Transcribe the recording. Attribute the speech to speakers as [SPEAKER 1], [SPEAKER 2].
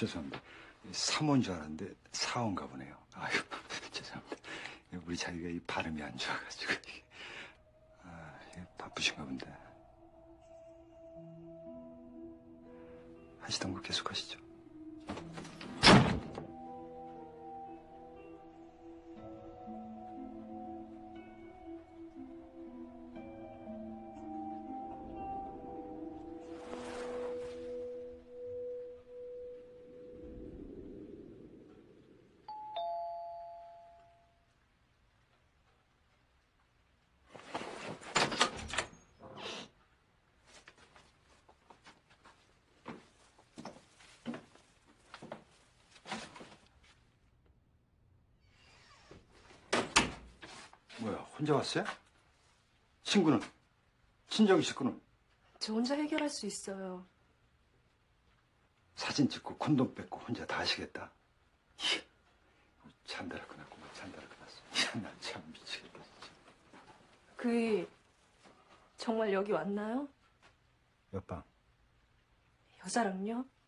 [SPEAKER 1] 죄송합니다. 사모인 줄 알았는데 사원가 보네요. 아유, 죄송합니다. 우리 자기가 이 발음이 안 좋아가지고. 바쁘신가 본데. 하시던 거 계속 하시죠. 뭐야, 혼자 왔어요? 친구는? 친정 식구는?
[SPEAKER 2] 저 혼자 해결할 수 있어요.
[SPEAKER 1] 사진 찍고 콘돔 뺏고 혼자 다 하시겠다? 잠자라 끝났구만. 잠자라 끝났어. 난 참 미치겠다 진짜.
[SPEAKER 2] 그이 정말 여기 왔나요?
[SPEAKER 1] 몇 방?
[SPEAKER 2] 여자랑요?